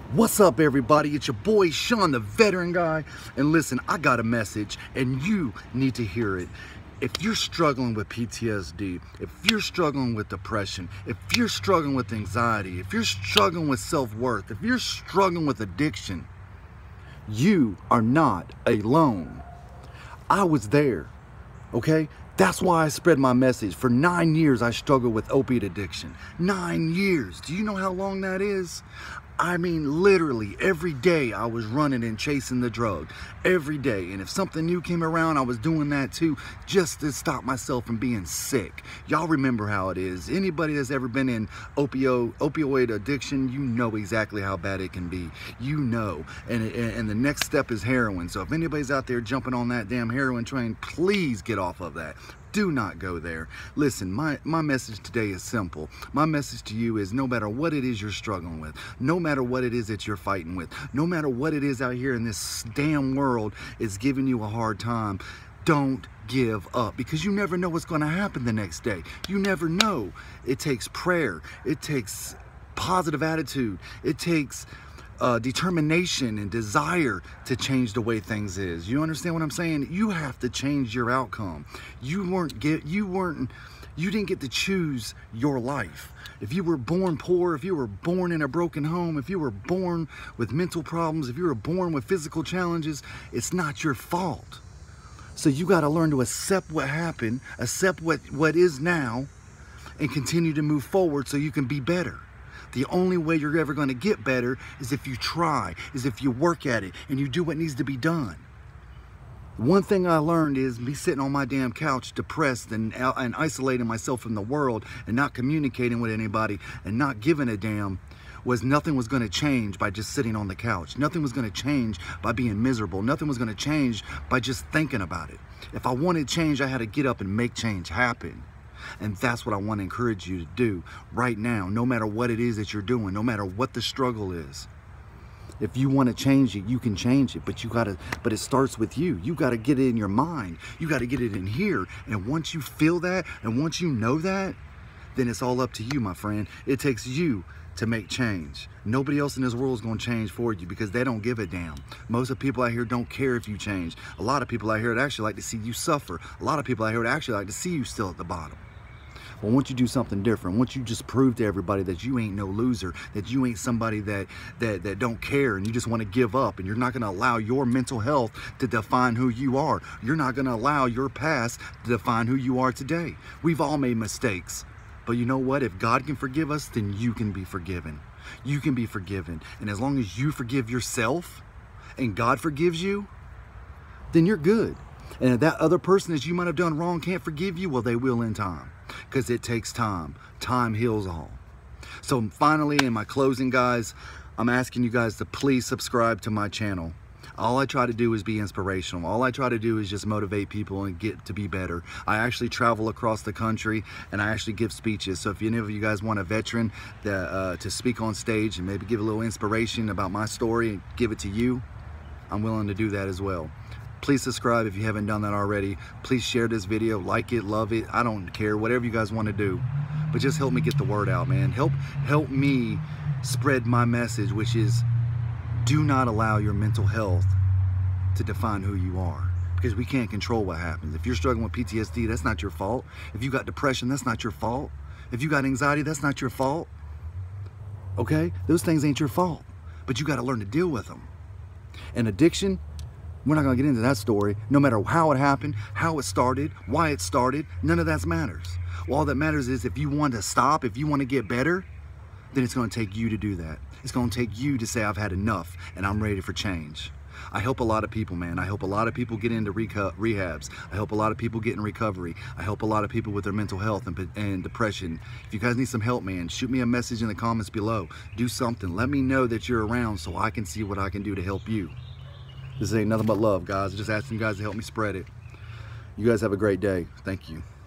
What's up, everybody? It's your boy Sean, the veteran guy. And listen, I got a message and you need to hear it. If you're struggling with PTSD, if you're struggling with depression, if you're struggling with anxiety, if you're struggling with self-worth, if you're struggling with addiction, you are not alone. I was there, okay? That's why I spread my message. For 9 years, I struggled with opiate addiction. 9 years. Do you know how long that is? I mean, literally, every day I was running and chasing the drug. Every day. And if something new came around, I was doing that too, just to stop myself from being sick. Y'all remember how it is. Anybody that's ever been in opioid addiction, you know exactly how bad it can be. You know. And the next step is heroin. So if anybody's out there jumping on that damn heroin train, please get off of that. Do not go there. Listen, my message today is simple. My message to you is no matter what it is you're struggling with, no matter what it is that you're fighting with, no matter what it is out here in this damn world is giving you a hard time, don't give up, because you never know what's going to happen the next day. You never know. It takes prayer. It takes positive attitude. It takes determination and desire to change the way things is. You understand what I'm saying? You have to change your outcome. You didn't get to choose your life. If you were born poor, if you were born in a broken home, if you were born with mental problems, if you were born with physical challenges, it's not your fault. So you got to learn to accept what happened, accept what is now, and continue to move forward so you can be better. The only way you're ever going to get better is if you try, is if you work at it, and you do what needs to be done. One thing I learned is me sitting on my damn couch depressed and isolating myself from the world and not communicating with anybody and not giving a damn was nothing was going to change by just sitting on the couch. Nothing was going to change by being miserable. Nothing was going to change by just thinking about it. If I wanted change, I had to get up and make change happen. And that's what I want to encourage you to do right now, no matter what it is that you're doing, no matter what the struggle is. If you want to change it, you can change it, but it starts with you. You got to get it in your mind. You got to get it in here. And once you feel that, and once you know that, then it's all up to you, my friend. It takes you to make change. Nobody else in this world is going to change for you because they don't give a damn. Most of the people out here don't care if you change. A lot of people out here would actually like to see you suffer. A lot of people out here would actually like to see you still at the bottom. Well, once you do something different, once you just prove to everybody that you ain't no loser, that you ain't somebody that don't care and you just want to give up, and you're not going to allow your mental health to define who you are. You're not going to allow your past to define who you are today. We've all made mistakes. But you know what? If God can forgive us, then you can be forgiven. You can be forgiven. And as long as you forgive yourself and God forgives you, then you're good. And if that other person that you might have done wrong can't forgive you, well, they will in time. Because it takes time. Time heals all. So finally, in my closing, guys, I'm asking you guys to please subscribe to my channel. All I try to do is be inspirational. All I try to do is just motivate people and get to be better. I actually travel across the country and I actually give speeches. So if any of you guys want a veteran to speak on stage and maybe give a little inspiration about my story and give it to you, I'm willing to do that as well. Please subscribe if you haven't done that already. Please share this video, like it, love it. I don't care, whatever you guys want to do. But just help me get the word out, man. Help me spread my message, which is do not allow your mental health to define who you are, because we can't control what happens. If you're struggling with PTSD, that's not your fault. If you got depression, that's not your fault. If you got anxiety, that's not your fault. Okay? Those things ain't your fault, but you got to learn to deal with them. And addiction, we're not going to get into that story. No matter how it happened, how it started, why it started, none of that matters. All that matters is if you want to stop, if you want to get better, then it's going to take you to do that. It's going to take you to say, I've had enough and I'm ready for change. I help a lot of people, man. I help a lot of people get into rehabs. I help a lot of people get in recovery. I help a lot of people with their mental health and depression. If you guys need some help, man, shoot me a message in the comments below. Do something. Let me know that you're around so I can see what I can do to help you. This ain't nothing but love, guys. Just asking you guys to help me spread it. You guys have a great day. Thank you.